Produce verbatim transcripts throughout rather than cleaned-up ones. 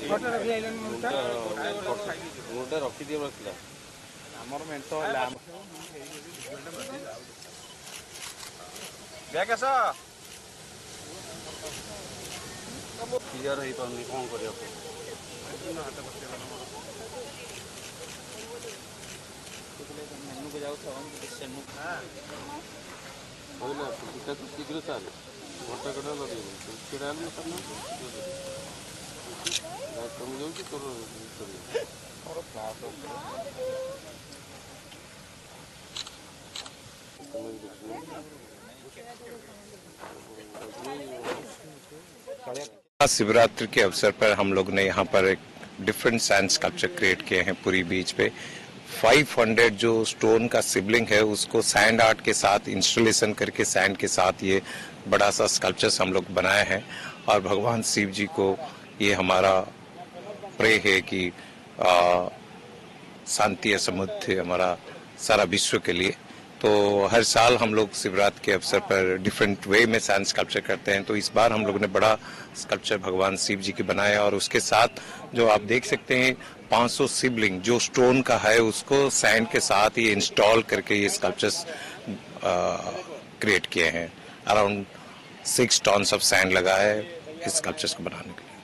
रखी आमर met clear हो पानी कौन कर शीघ्र सारे घंटा घंटा लगे छड़ा कमी जाऊँगी तोर शिवरात्रि के अवसर पर हम लोग ने यहाँ पर एक डिफरेंट सैंड स्कल्पचर क्रिएट किए हैं पूरी बीच पे। पाँच सौ जो स्टोन का शिवलिंग है उसको सैंड आर्ट के साथ इंस्टॉलेशन करके सैंड के साथ ये बड़ा सा स्कल्पचर्स हम लोग बनाए हैं और भगवान शिव जी को ये हमारा प्रे है कि आ, शांति समृद्धि हमारा सारा विश्व के लिए। तो हर साल हम लोग शिवरात्रि के अवसर पर डिफरेंट वे में सैंड स्कल्पचर करते हैं, तो इस बार हम लोग ने बड़ा स्कल्पचर भगवान शिव जी की बनाया और उसके साथ जो आप देख सकते हैं पाँच सौ शिवलिंग जो स्टोन का है उसको सैंड के साथ ही इंस्टॉल करके ये स्कल्पचर्स क्रिएट किए हैं। Around six tons of sand लगा है इस स्कल्पचर्स को बनाने के लिए।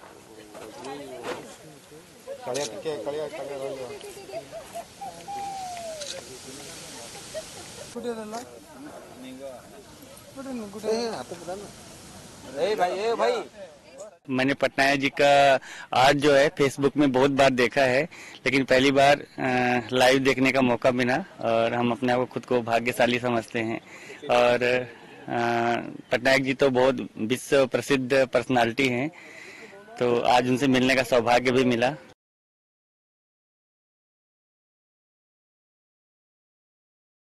मैंने पटनायक जी का आर्ट जो है फेसबुक में बहुत बार देखा है, लेकिन पहली बार लाइव देखने का मौका मिला और हम अपने आप को खुद को भाग्यशाली समझते हैं। और पटनायक जी तो बहुत विश्व प्रसिद्ध पर्सनालिटी हैं, तो आज उनसे मिलने का सौभाग्य भी मिला।